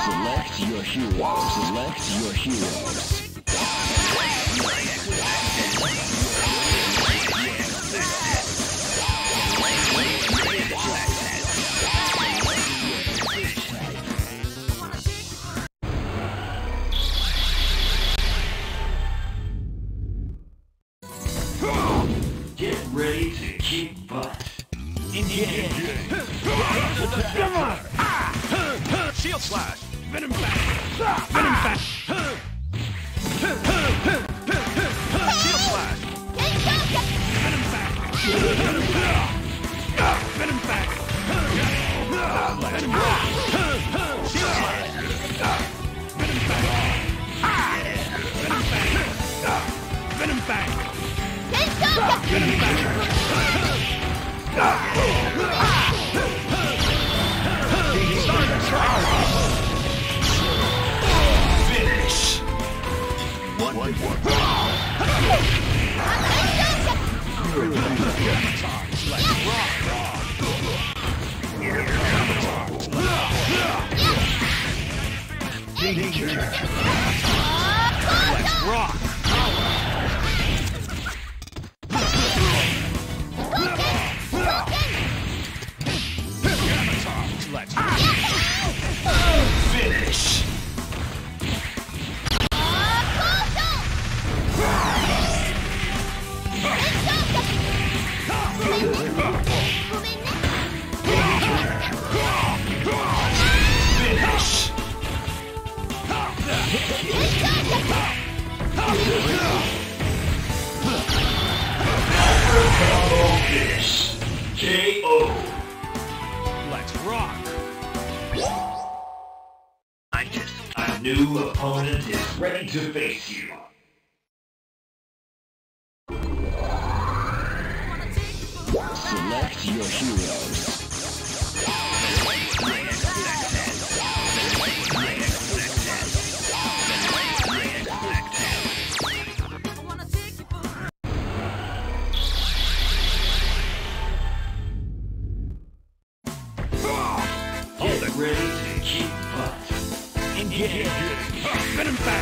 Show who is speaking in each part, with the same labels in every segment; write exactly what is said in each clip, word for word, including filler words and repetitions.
Speaker 1: Select your hero. Select your heroes.
Speaker 2: Get ready to kick butt.
Speaker 3: Engage. Come on! Shield slash. Venom back. Venom back. Shield slash. Venom back. Venom back. Venom back. Venom back. Shield slash. Venom back. Venom back. Venom back. Venom back.
Speaker 2: Finish. One, one, one.
Speaker 3: Let's rock. Let's
Speaker 2: Finish. Finish. Finish. K O.
Speaker 3: Let's rock.
Speaker 2: I just, a new opponent is ready to face you.
Speaker 1: Select your heroes.
Speaker 2: Get ready to kick butt.
Speaker 3: Engage. Venom back.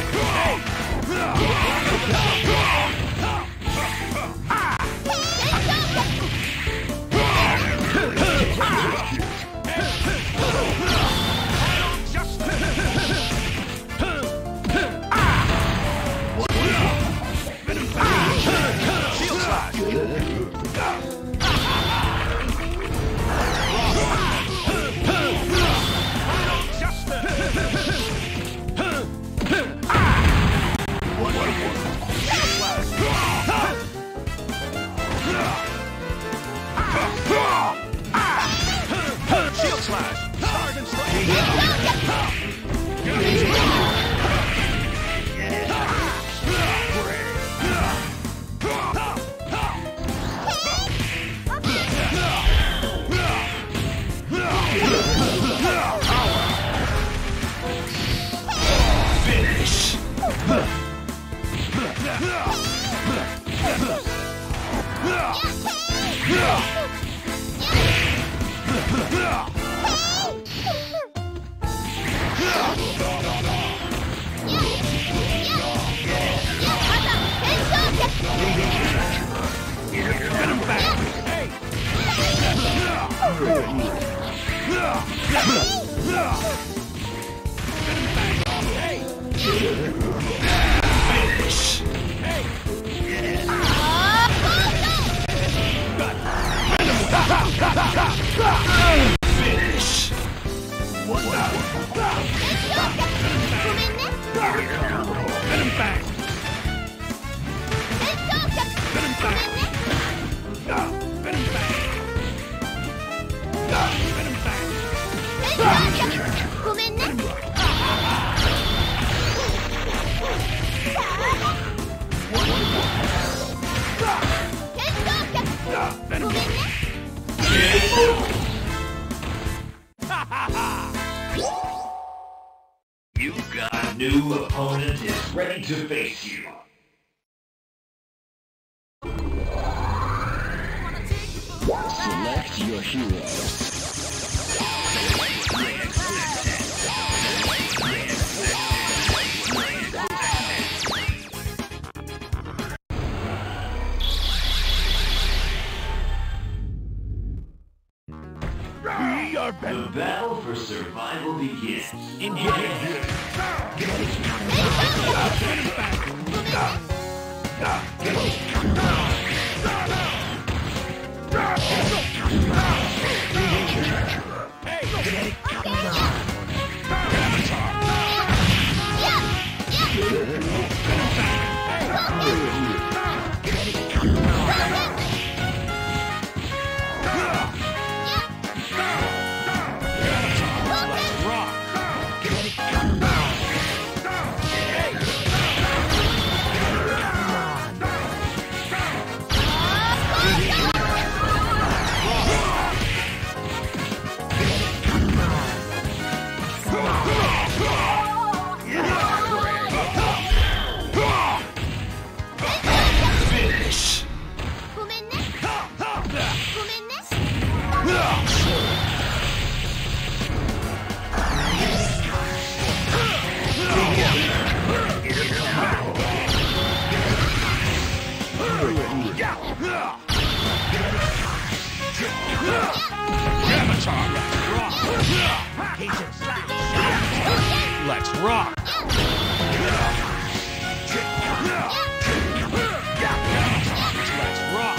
Speaker 3: Shield slash. Shield slash. Stars and
Speaker 2: Finish.
Speaker 3: Venom back. Hey.
Speaker 2: Finish. Finish. One out.
Speaker 3: Venom back. Venom back. Venom back. Venom back.
Speaker 4: ごめんね。
Speaker 3: Venom back.
Speaker 2: You got a new opponent is ready to face you.
Speaker 1: Select your heroes.
Speaker 3: We are
Speaker 2: The
Speaker 3: better.
Speaker 2: battle for survival begins.
Speaker 3: Engage. Venom Let's rock! Let's rock!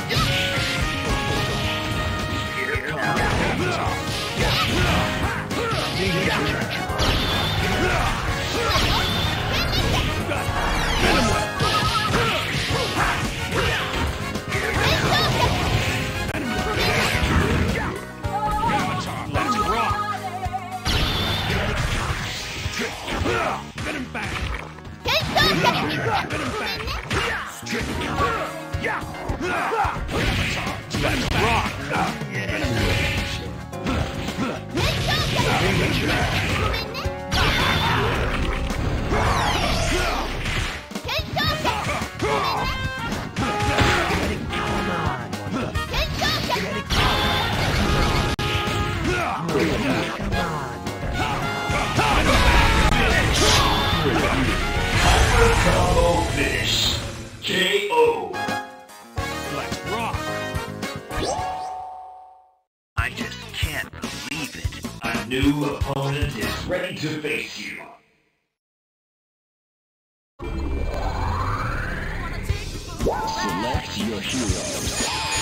Speaker 3: Let's rock! Venom back! Venom back! Let's rock!
Speaker 2: Combo finish. K O.
Speaker 3: Let's rock!
Speaker 4: I just can't believe it.
Speaker 2: A new opponent is ready to face you.
Speaker 1: Select your heroes.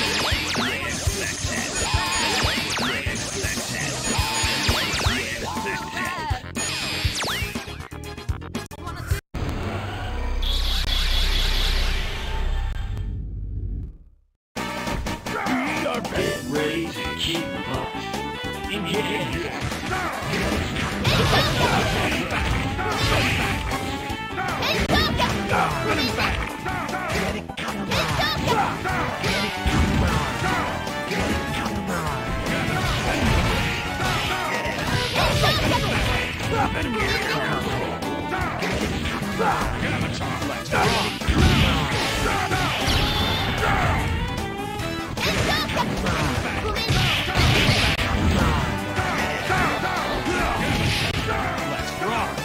Speaker 2: Get ready to keep up.
Speaker 3: Engage! Venom back! Venom Let's rock! Let's rock!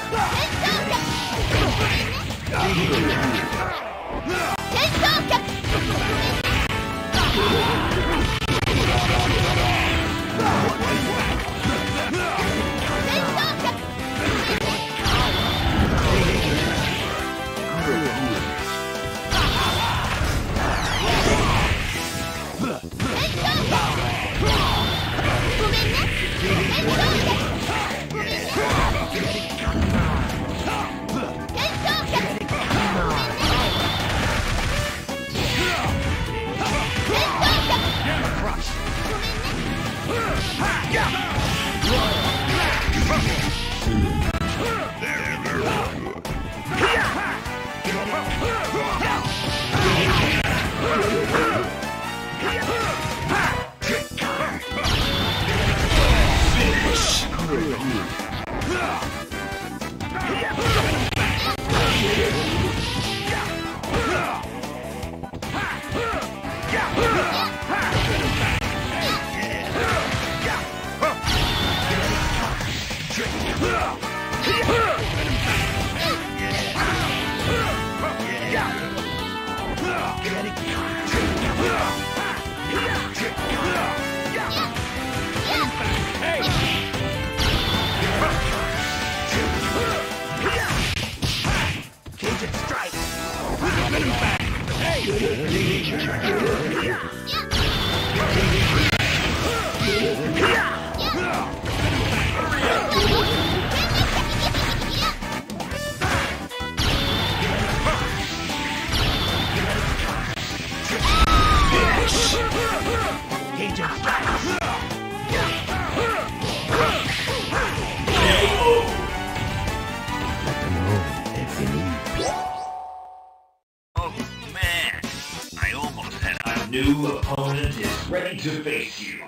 Speaker 4: Oh man, I almost had a
Speaker 2: New opponent is ready to face you.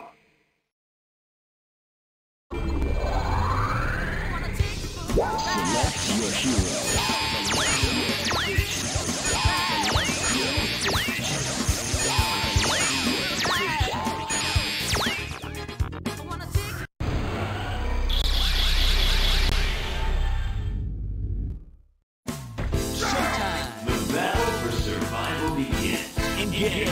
Speaker 1: Select your hero.
Speaker 2: The battle for survival begins.
Speaker 3: Engage.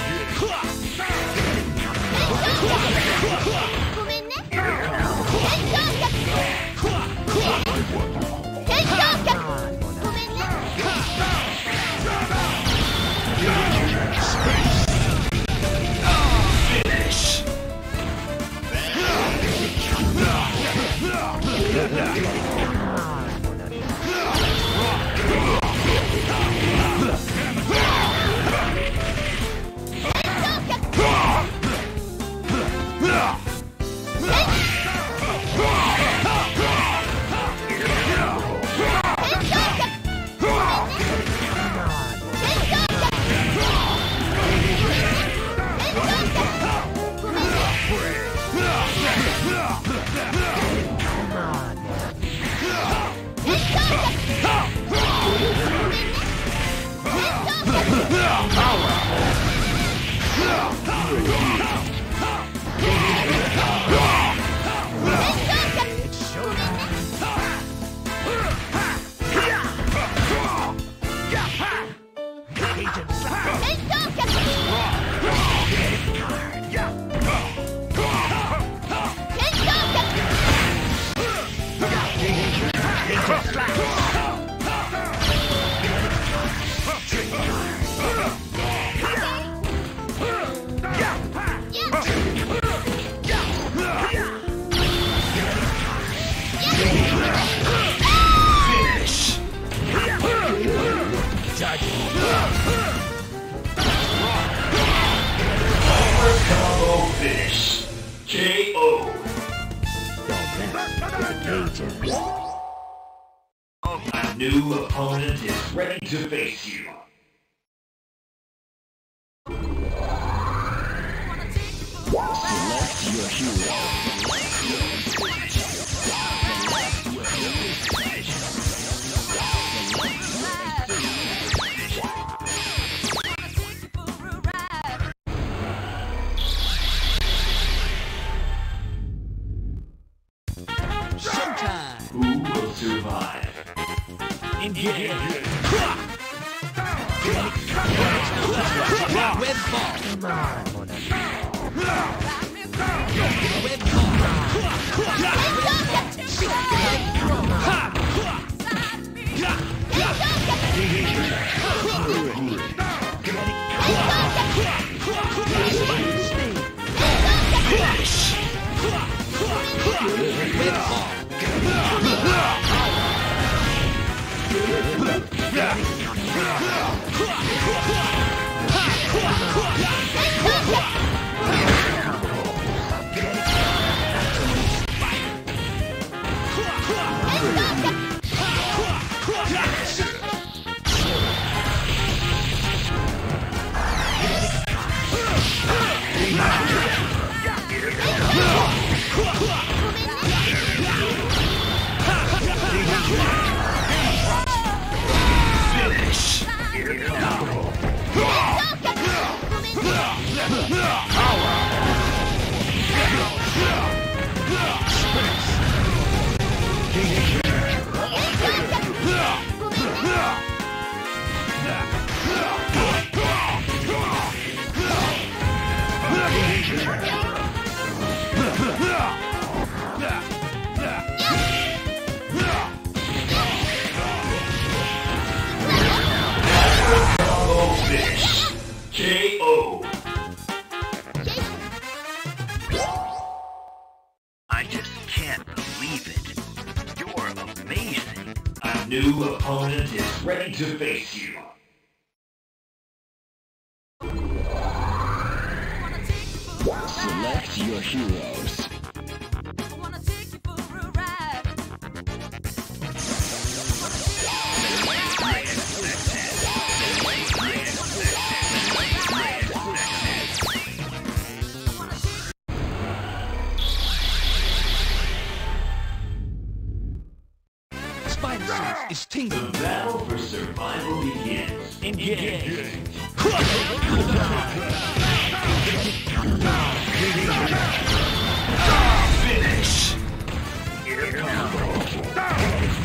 Speaker 2: Combo finish. K O. A new opponent is ready to face you.
Speaker 1: Select your hero.
Speaker 2: Who will survive?
Speaker 3: Engage.
Speaker 5: Red ball. Come on, Mona. Red ball.
Speaker 2: K O.
Speaker 4: can't believe it. You're amazing.
Speaker 2: A new opponent is ready to face you.
Speaker 1: Select your heroes.
Speaker 5: Spider sense is
Speaker 2: The
Speaker 5: tingling.
Speaker 2: battle for survival begins.
Speaker 3: Engage.
Speaker 2: Finish!
Speaker 4: Here comes.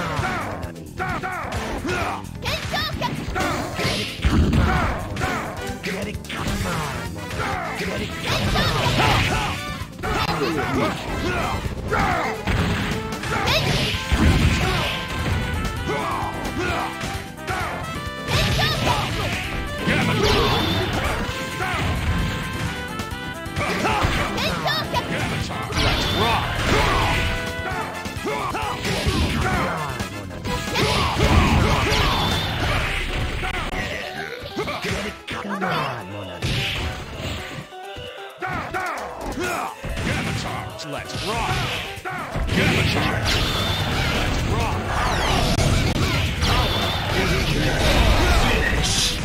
Speaker 5: Come on, Mona.
Speaker 3: Let's rock. Give a charge. Let's rock.
Speaker 2: Finish!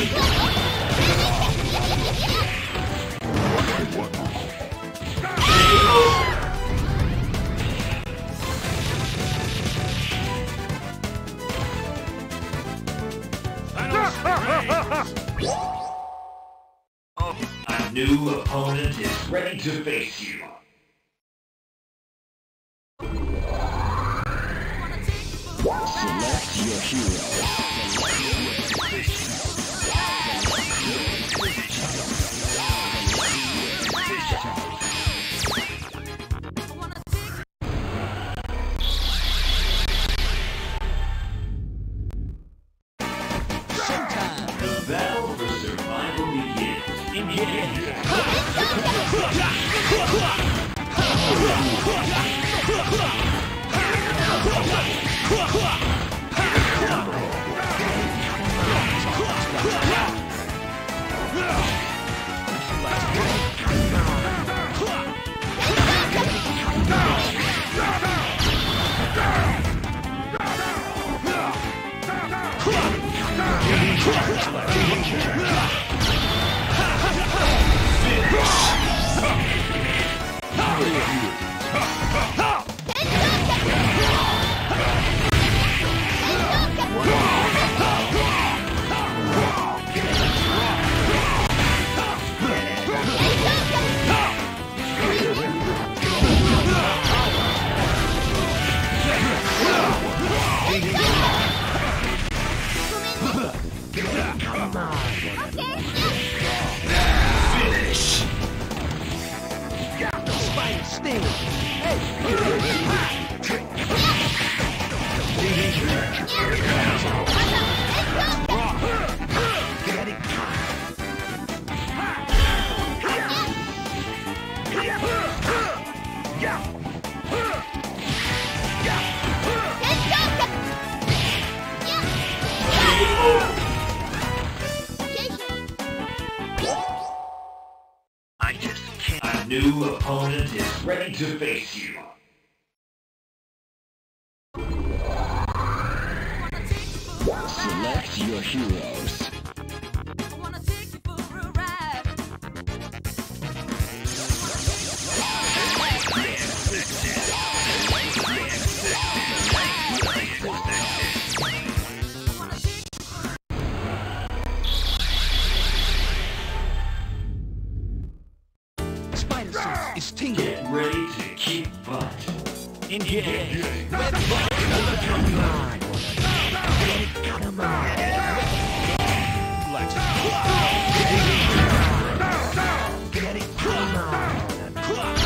Speaker 4: Oh,
Speaker 2: A new opponent is ready to face you.
Speaker 1: Select your heroes.
Speaker 5: Showtime.
Speaker 2: The battle for survival begins.
Speaker 3: Engage.
Speaker 2: Finish!
Speaker 5: Spider sting.
Speaker 4: I just can't.
Speaker 2: A new opponent is ready to face you.
Speaker 1: Select your heroes.
Speaker 5: Spider sense is tingling.
Speaker 2: Get ready to keep fight.
Speaker 3: Engage.
Speaker 5: Come on, Mona. Come on.
Speaker 3: Let's
Speaker 5: Come on, Mona.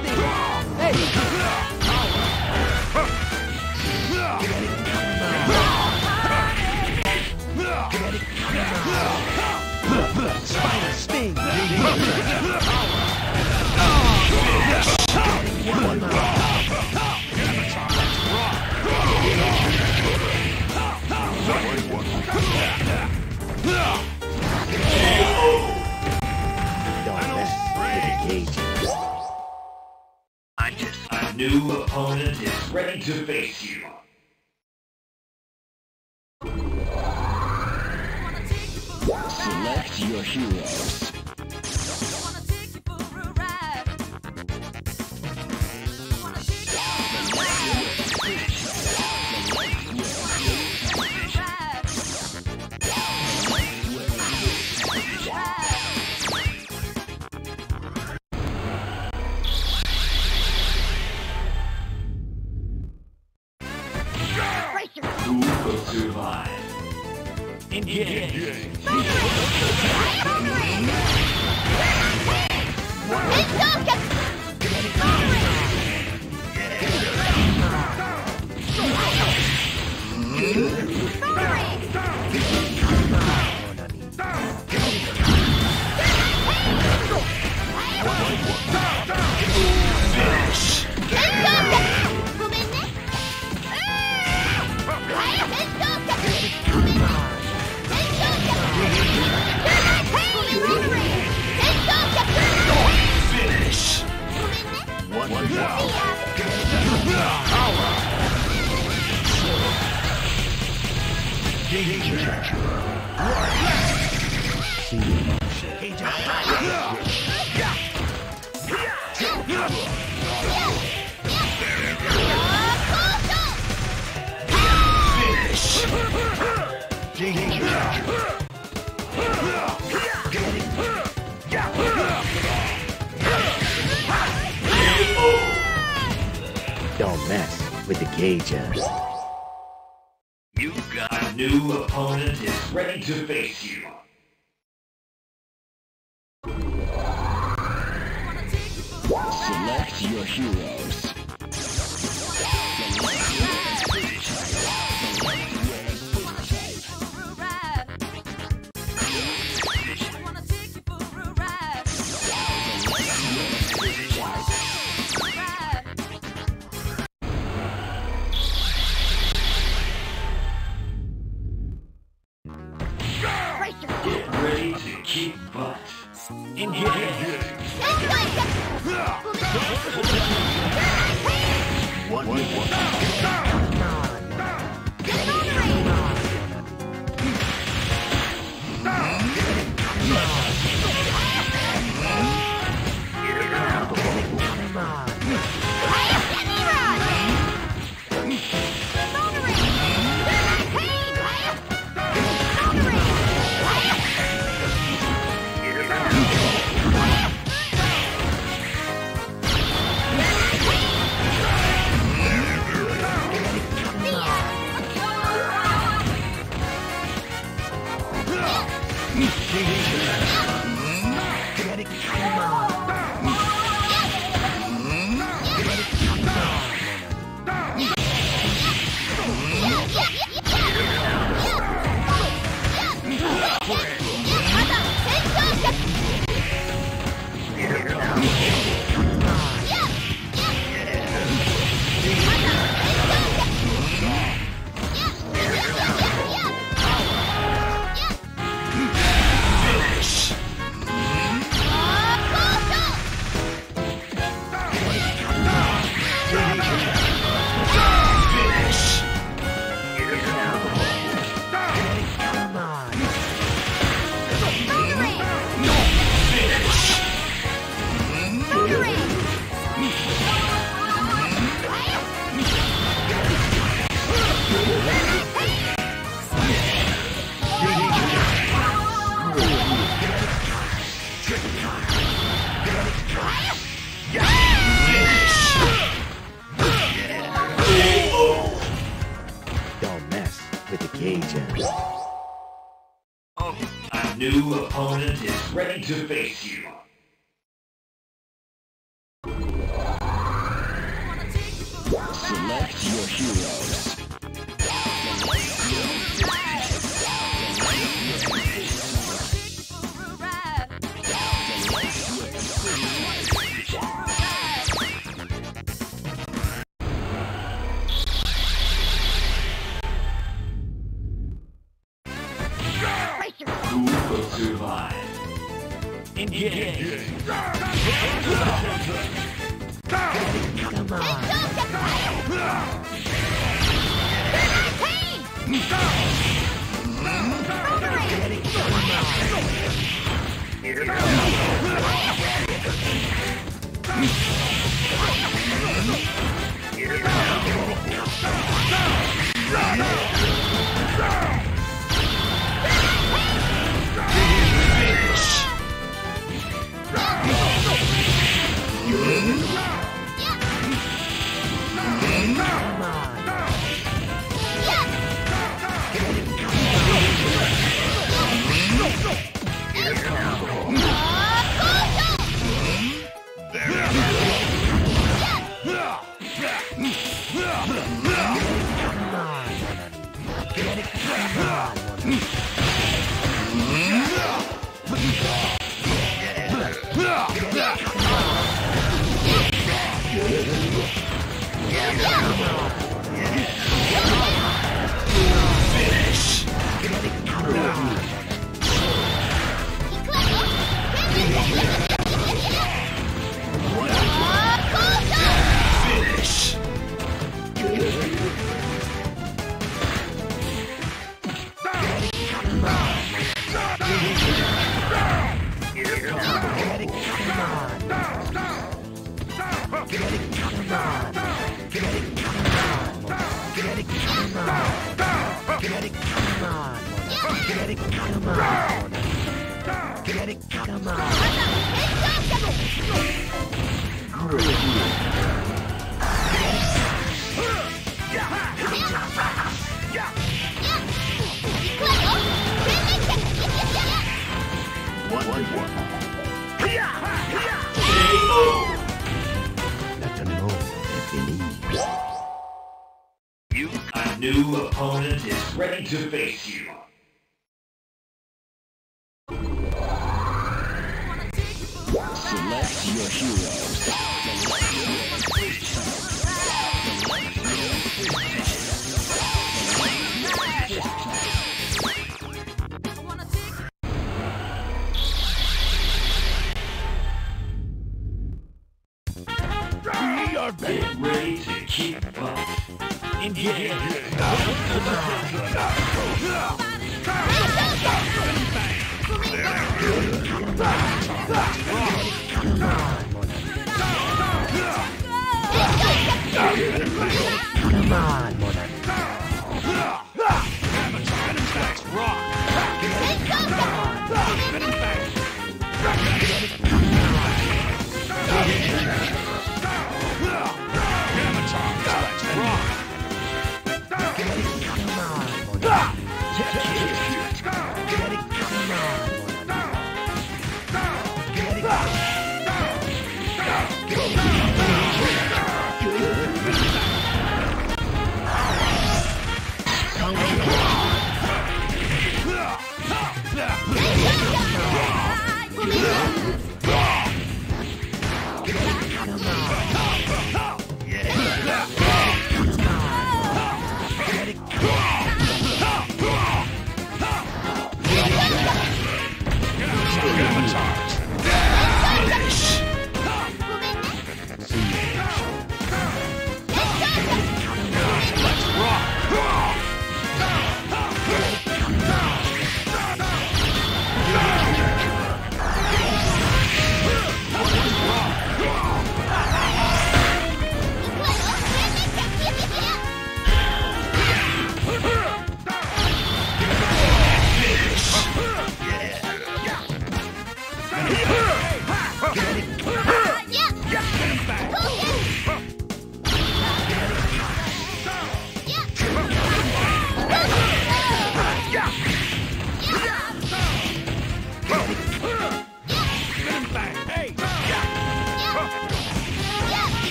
Speaker 5: Sting. Hey! Get it coming on. Spider Sting. One more.
Speaker 2: I just a new opponent is ready to face you.
Speaker 1: Select your heroes.
Speaker 2: Who will survive?
Speaker 5: Engage.
Speaker 6: Don't mess with the gauges.
Speaker 2: You got a new opponent is ready to face you.
Speaker 1: Select your heroes.
Speaker 2: Get ready to kick butt.
Speaker 5: Engage.
Speaker 3: One, one, one.
Speaker 2: Oh, a new opponent is ready to face you.
Speaker 1: Select your heroes.
Speaker 2: Who will survive?
Speaker 4: Engage.
Speaker 5: Come on.
Speaker 2: You, a new opponent is ready to face you.
Speaker 1: Select your heroes.
Speaker 3: We are
Speaker 2: Get ready to keep up.
Speaker 4: Engage.
Speaker 5: Come on, Monarch.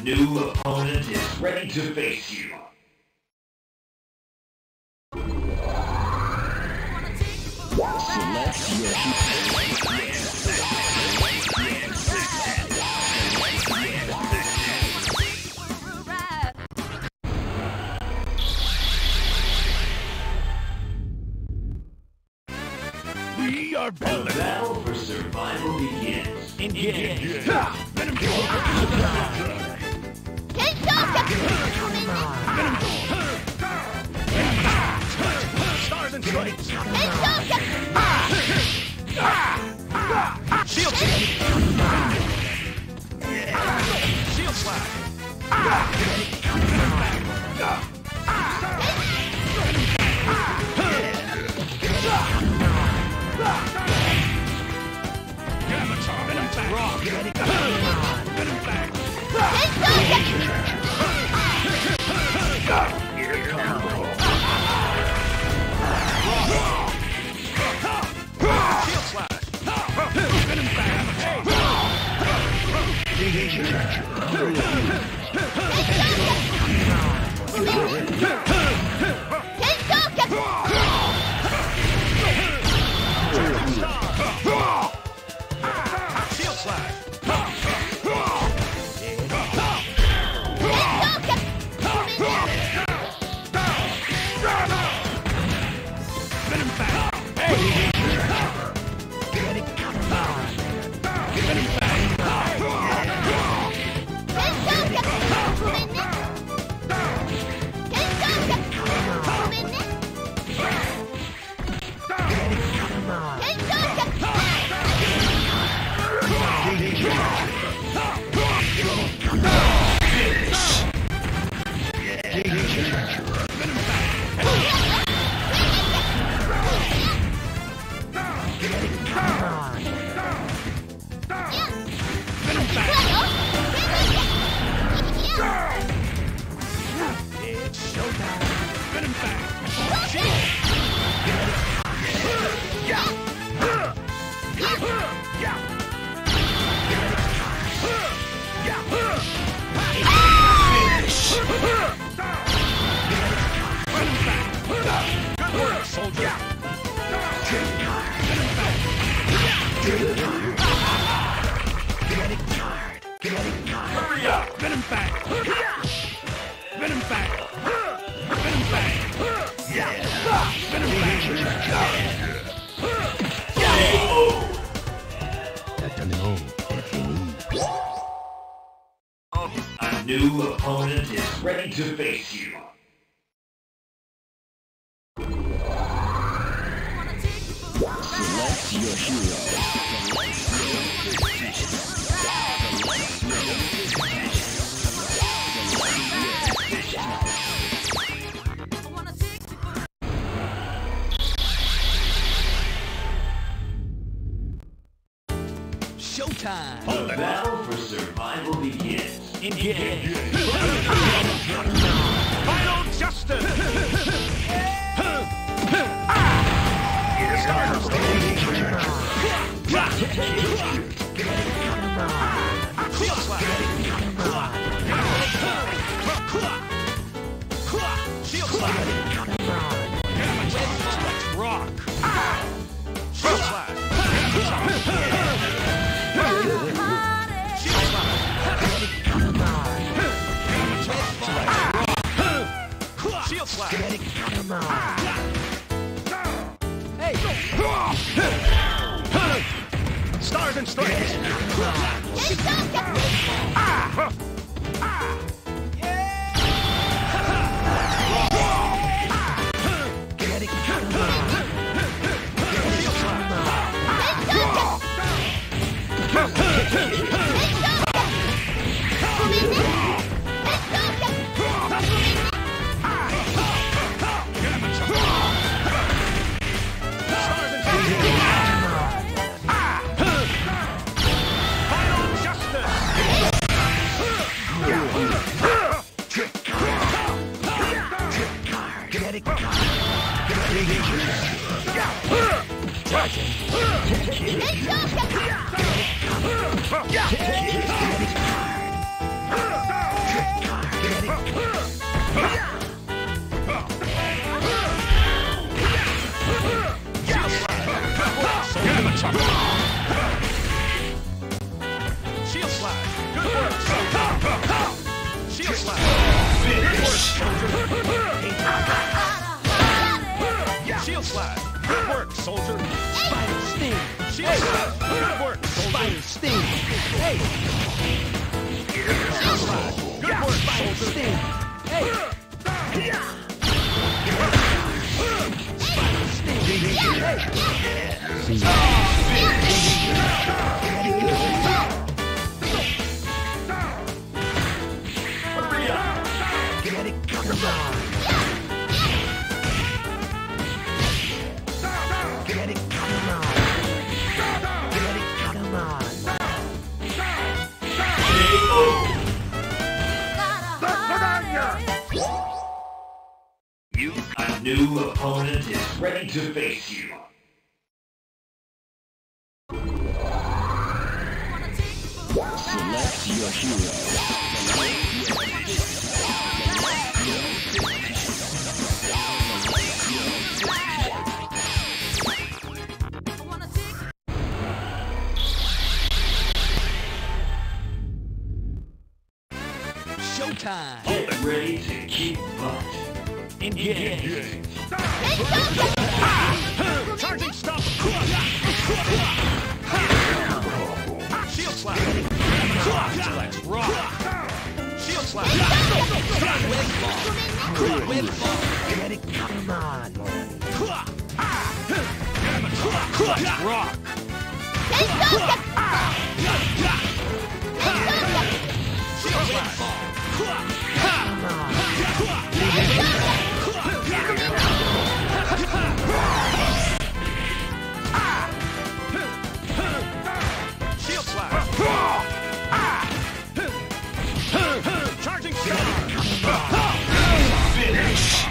Speaker 2: new opponent is ready to face you.
Speaker 1: Select your
Speaker 3: We are
Speaker 2: The
Speaker 3: building.
Speaker 2: battle for survival begins.
Speaker 3: Engage. Let him go. Stars and stripes. Shield slash. Shield slash. Avatar. Venom back. Rock. Venom back. Here comes. Shield slash. Venom back. Shield slash. Venom back. Venom It's showtime. Venom back. Shield. Venom back. Good work, soldier. Venom back. Hurry up. Venom back. Venom back. Venom back. Venom back.
Speaker 2: A new opponent is ready to face you.
Speaker 1: select your hero.
Speaker 5: Showtime!
Speaker 2: The battle for survival begins.
Speaker 5: Engage!
Speaker 3: Final justice! Shield slash! Shield slash! Let's rock! Shield slash! Shield slash! Shield slash!
Speaker 5: Hey!
Speaker 3: Stars and stripes! Final justice! soldier. Shield slash. Good work, soldier.
Speaker 5: Spider Sting.
Speaker 3: Shield slash. Good work, soldier.
Speaker 5: Spider Sting. Hey.
Speaker 3: Shield slash. Good work,
Speaker 5: Spider
Speaker 3: soldier.
Speaker 5: Sting. Hey. Spider Sting. Hey.
Speaker 6: Get it, come on. Get it, come on. Get it, come on.
Speaker 2: You, a new opponent is ready to face you.
Speaker 1: Select your hero.
Speaker 5: Showtime.
Speaker 2: Get ready to kick butt.
Speaker 5: Engage.
Speaker 3: Charging stop. Shield slash. Let's rock. Shield slash.
Speaker 5: Web ball. Web ball.
Speaker 6: Get it, come on.
Speaker 3: Let's rock. Shield slash. Shield slash. Charging shot.
Speaker 2: Finish.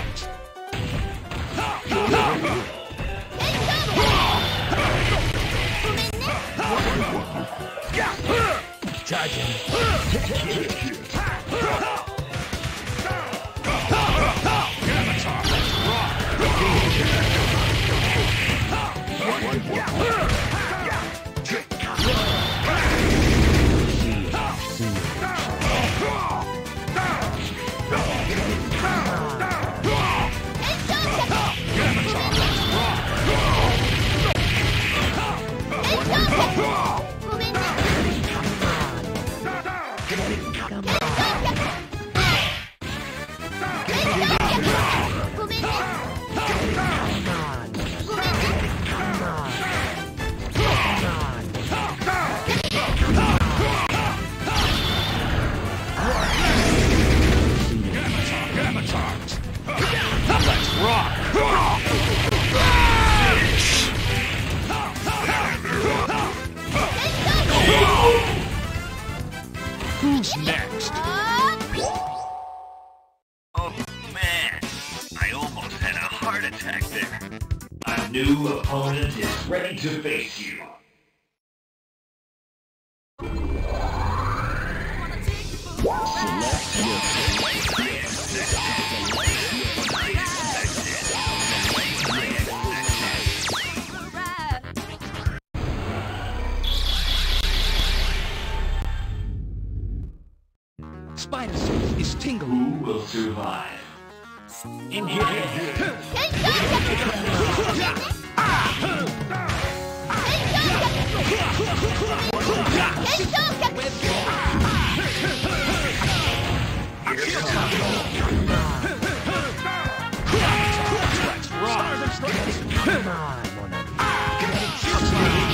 Speaker 3: Who's next?
Speaker 4: Oh man, I almost had a heart attack there.
Speaker 2: A new opponent is ready to face you.
Speaker 1: Select your
Speaker 5: Spider Sense is tingling.
Speaker 2: Who will survive?
Speaker 6: Come on, mon ami.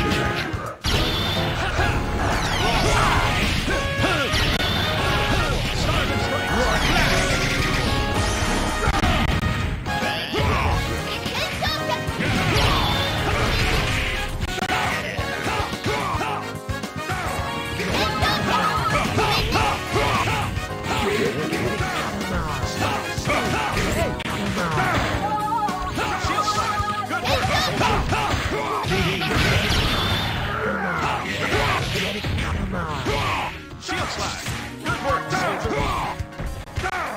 Speaker 3: Shield slash. Good work, soldier.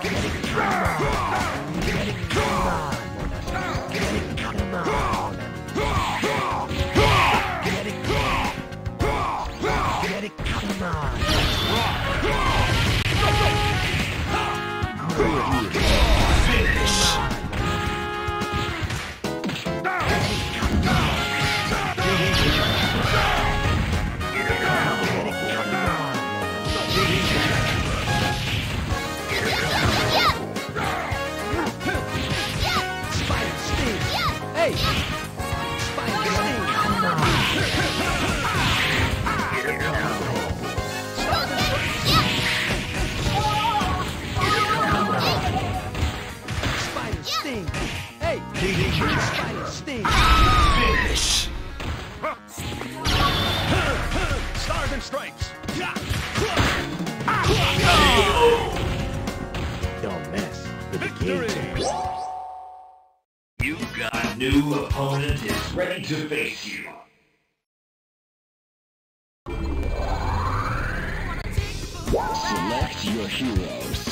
Speaker 6: Come on.
Speaker 3: Rock.
Speaker 2: new opponent is ready to face you.
Speaker 1: Select your heroes.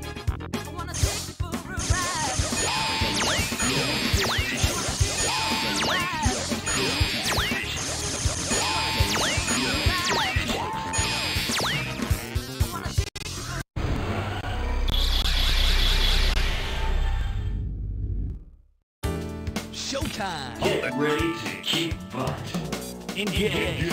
Speaker 5: Showtime.
Speaker 2: Get ready to kick butt. Engage.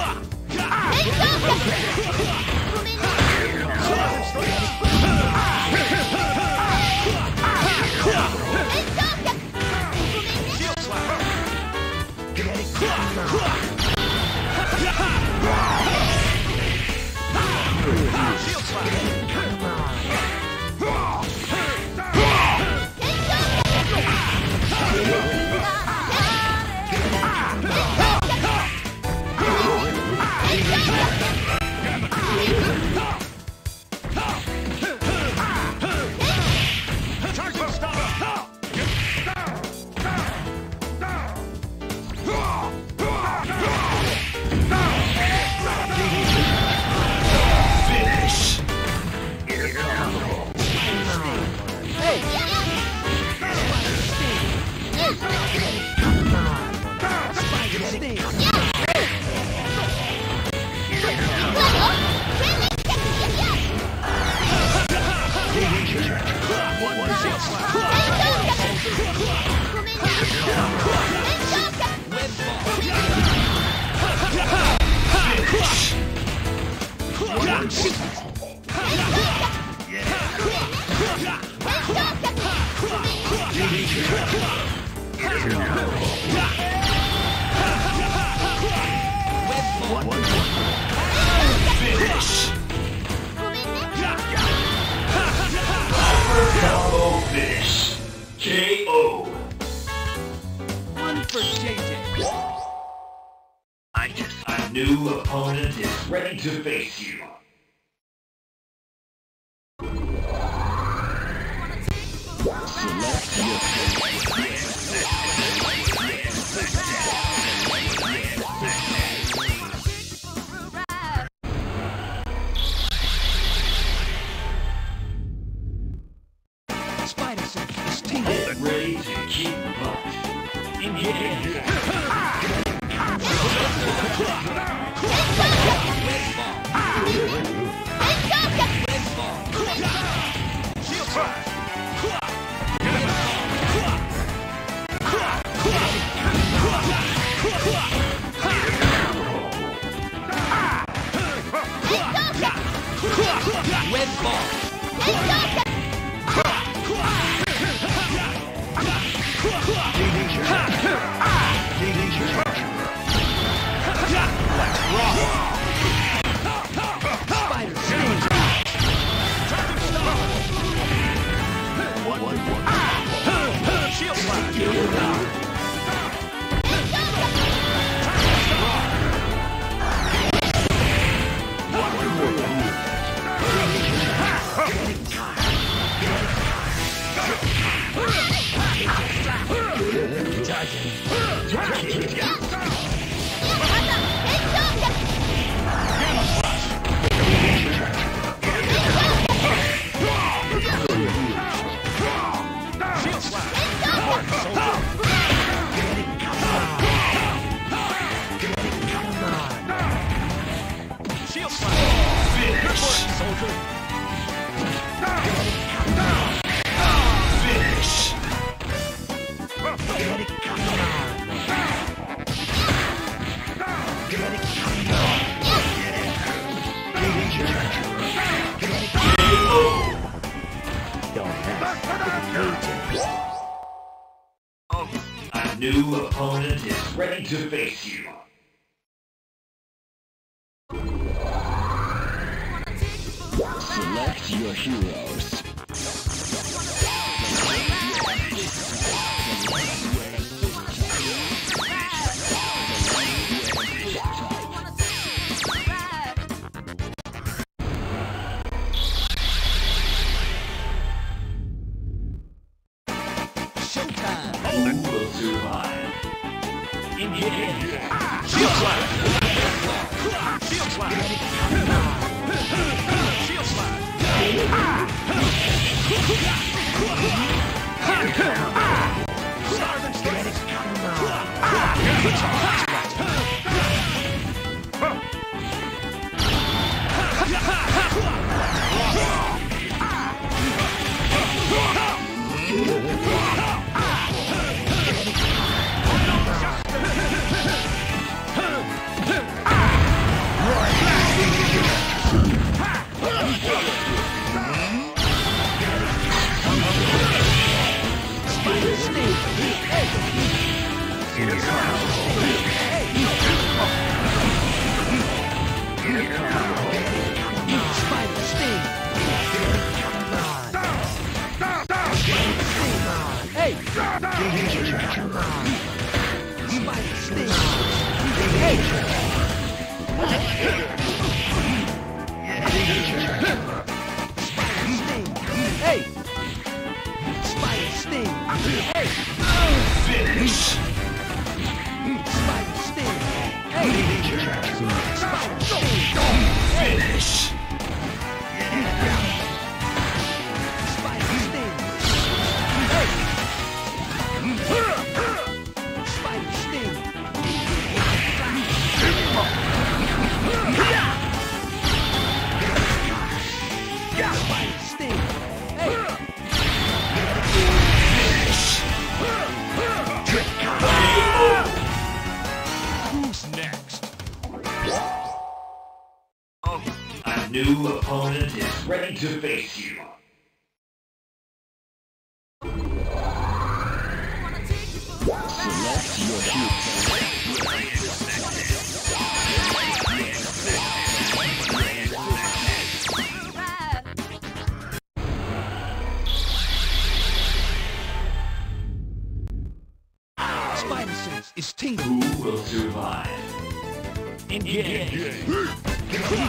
Speaker 2: Combo finish. K O.
Speaker 5: One for J J.
Speaker 2: I just a new opponent is ready to face you.
Speaker 1: Select your
Speaker 5: Spider Sense is tingling.
Speaker 2: Get ready to kick butt. Engage.
Speaker 5: Red ball. Spider Sense.
Speaker 3: Shield slash. Shield slash. Shield slash. Finish. Soldier. Finish.
Speaker 2: Oh, a new opponent is ready to face you.
Speaker 1: Select your heroes.
Speaker 5: Showtime.
Speaker 2: Who will survive? A new opponent is ready to face you.
Speaker 1: Select your hero.
Speaker 5: Spider sense is tingling.
Speaker 2: Who will survive? Engage.
Speaker 6: Come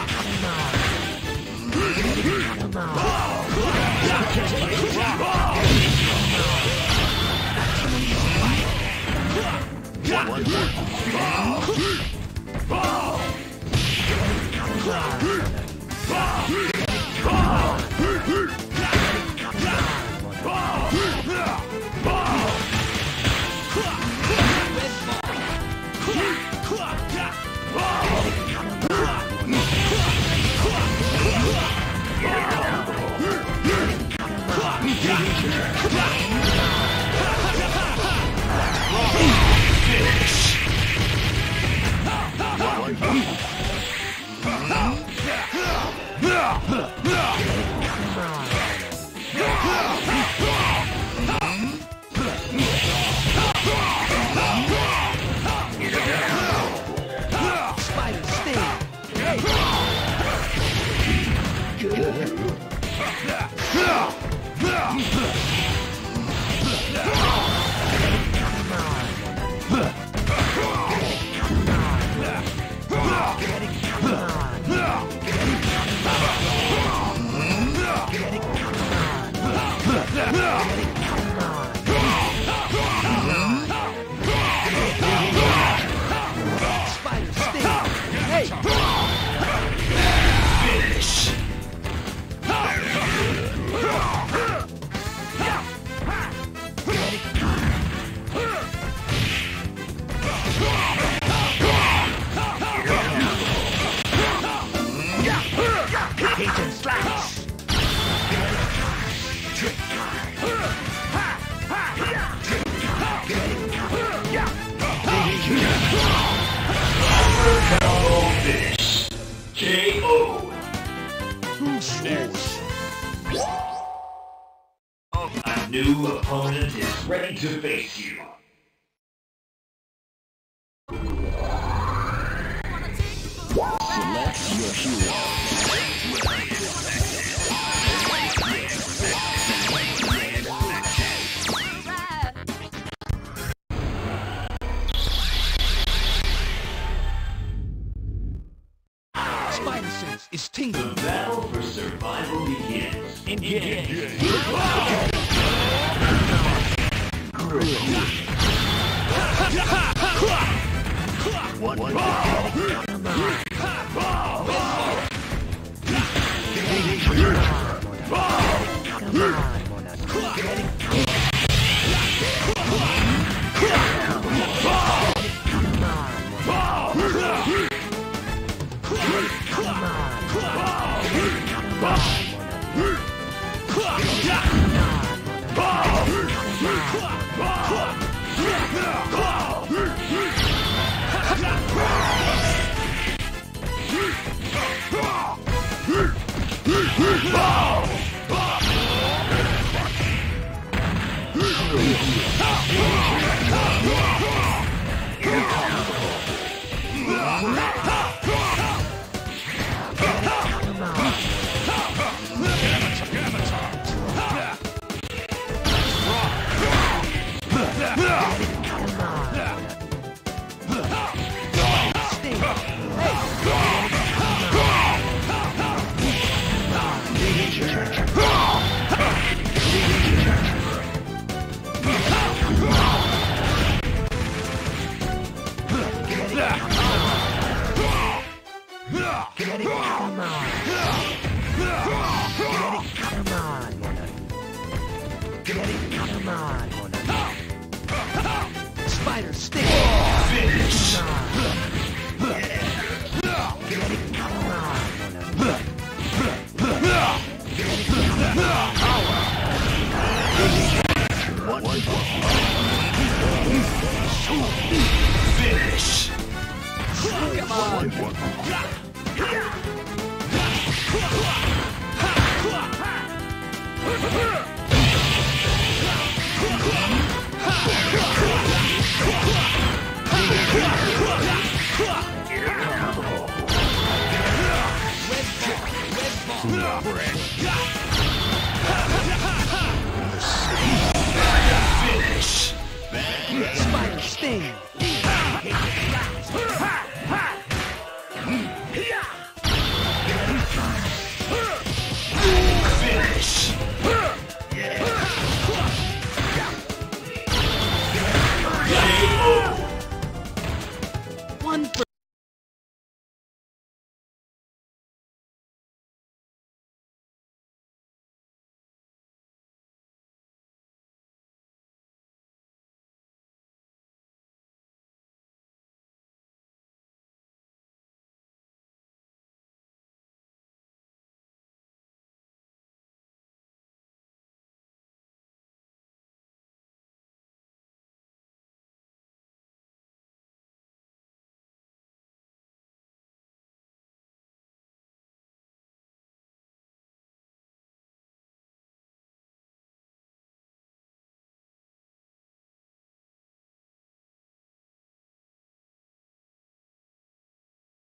Speaker 5: Spider sting. Spider sting. Hey.
Speaker 6: Agent Slash!
Speaker 2: Finish. K O. A new opponent is ready to face you.
Speaker 1: Select your hero.
Speaker 5: Spider sense is
Speaker 2: The
Speaker 5: tingling.
Speaker 2: battle for survival begins. Engage.
Speaker 5: Spider sting.
Speaker 2: Finish. Finish.
Speaker 5: Come on. Red ball. Red ball.
Speaker 3: Bread.